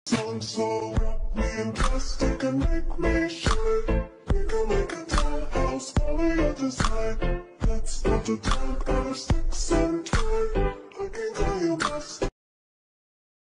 Song so wrap me in plastic and make me shine. We can make a townhouse, follow your design. Let's build a town out of sticks and